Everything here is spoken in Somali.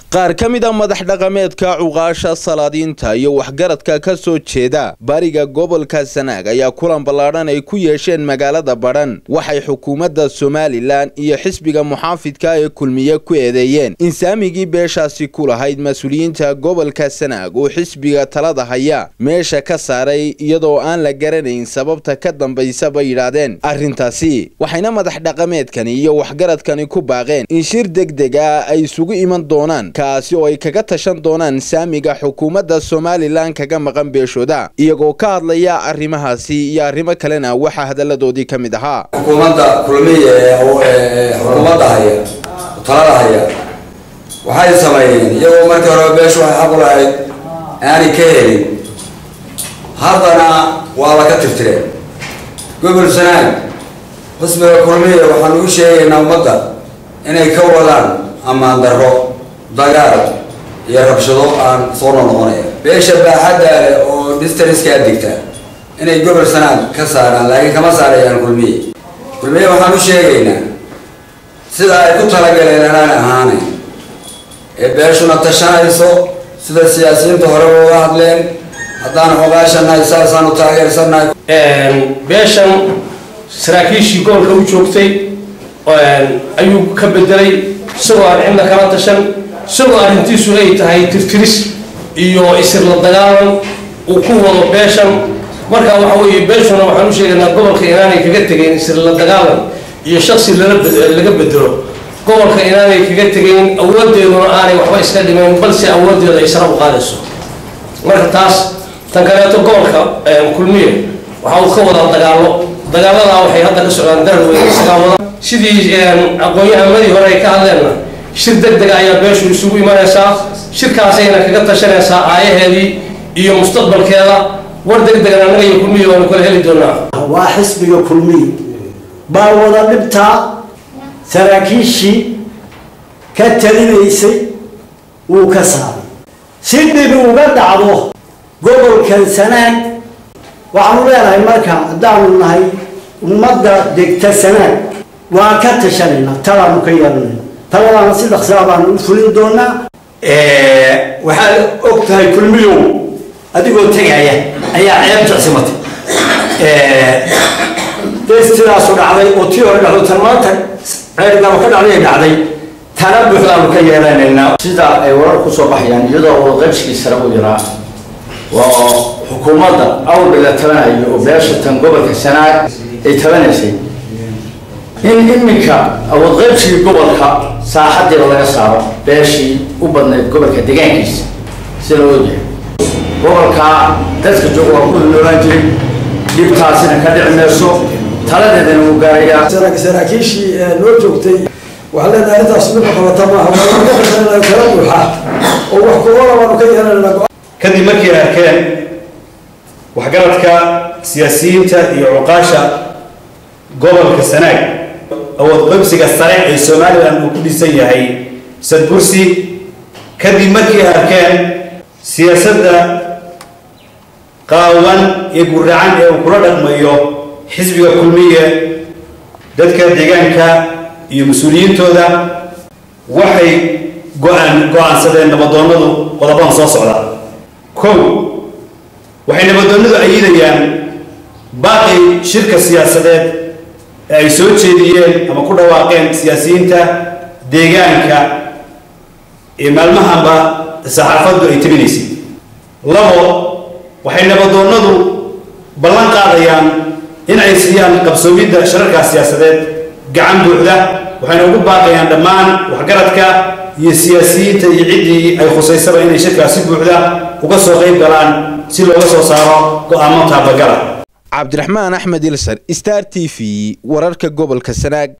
qaar ka mid ah madax dhaqameedka cuqaasha salaadiinta iyo waxgaradka ka soo jeeda bariga gobolka Sanaag ayaa kulan ballaaran ay ku yeesheen magaalada Badhan waxay xukuumadda Somaliland iyo xisbiga muxaafidka ee kulmiye ku eedeeyeen in saamigii beeshaasi ku lahayd mas'uuliyiinta gobolka Sanaag oo xisbiga talada haya meesha ka saaray iyadoo aan la garanayn sababta ka dambaysa bay yiraahdeen arrintaasi waxayna madax dhaqameedkani iyo waxgaradkani ku baaqeen in shir degdeg ah ay isugu iman doonaan kaasi oo ay kaga tashan doonaan saamiga xukuumadda Somaliland kaga maqan beeshooda iyagoo ka hadlaya arrimahaasi iyo arrimo kalena waxa hadaladoodii ka mid ahaa xukuumadda kulmiye ee xukuumadda haya talada haya waxay sameeyeen iyagoo markii hore beeshu ay xaq u lahayd aanay ka helin haddana waa la ka tirtireen gobol Sanaag xisbiga kulmiye waxaan u sheegaynaa ummadda inay ka wadaan ammaan darro dagaal iyo rabshado aan soo noqonaya beesha baaxadda oo districtka adigta inay gobol Sanaag ka saaraan laakiin kama saarayaan kulmiye waxaan u sheegaynaa sida ay ku talagaleen inaan ahaanay ee beeshuna tashanayso sida siyaasiyiinta hore uga hadleen haddaan xogaashanahay saasaan u taageersanahay beeshan saraakiishii gobolka u joogtay ayuu ka bedelay isagoo aan cidna kala tashan isagoo arrintiisu ay tahay tirtiris iyo isir la dagaalan uu ku wado beeshan marka waxa weeye beeshuna waxaan u sheegaynaa gobolka inaanay kaga tegayn isir la dagaalan iyo shakhsi laga bedelo gobolka inaanay kaga tegayn awoodeeduna aanay waxba iska dhimayn balse awoodeeda ay sare u qaadayso marka taas tan kaleeto gobolka kulmiye waxa uu ka wadaa dagaalada waxay hadda ka socdaan darar weyn isaga wada sidii aqoon-yahanadii hore ay ka hadleenna shir degdeg ayaa beeshu isugu imanaysaa shirkaasayna kaga tashanaysaa aayaheedii iyo mustaqbalkeeda war degdegan annaga iyo kulmiye waanu kala heli doonaa waa xisbiga kulmiye baa wada dhibta saraakiishii ka talinaysay uu ka saaray si dhib uga dhacdo gobolkan Sanaag waxaanu leenahay marka haddaanu nahay ummadda degta Sanaag waa ka tashanayna talaanu ka yeelanayna taladaana si dhaqsaa baanu u fulin doonaa waxaad og tahay kulmiyow adigoo tegaya ayaa ceeb jecsimatay deestidaasu dhacday oo tii hore dhacdo tan maanta ceebgaaba ka dhacday tana buuxdaanu ka yeelanaynaa sida ay warar ku soo baxayaan iyadoo qaybskii sare u yaraa waa xukuumadda awalba la tabanayo oo beesha tan gobolka Sanaag ay tabanaysay in iminka awood qaybsigii gobolka saaxaddeeda laga saaro beeshii u badnayd gobolka deegaankiisa si loo yahay gobolka dadka jooga waa ku noolaan jiray dhibtaasina ka dhici mayso taladeedana uu gaarayaa saraakiishii loo joogtay waxaa leenahay intaas mid qabata maaha waa ka tashanayna kala buuxa oo wax koola waanu ka yeelanayna kadib markii ay arkeen waxgaradka siyaasiyiinta iyo cuqaasha gobolka Sanaag awood qaybsiga sare ee Somaliland uu ku dhisan yahay sadbursi kadib markii ay arkeen siyaasadda qaawan ee guracan ee uu kula dhaqmayo xisbiga kulmiye dadka deegaanka iyo mas'uuliyiintooda waxay go'aansadeen nabadoonnadu qodobadan soo socda waxay nabadoonnadu ayidayaan baaqi shirka siyaasadeed ee ay soo jeediyeen ama ku dhawaaqeen siyaasiyiinta deegaanka ee maalmahanba saxaafaddu ay tabinaysay waxay nabadoonnadu ballan qaadayaan in ay siiyaan qabsoomidda shirarka siyaasadeed gacan buuxda waxayna ugu baaqayaan dhammaan waxgaradka iyo siyaasiyiinta iyo ciddii ay khusaysaba inay shirkaasi buuxda uga soo qayb galaan si looga soo saaro go'aamo taabagala Cabdiraxmaan Axmed Ilsar Star TV wararka gobolka Sanaag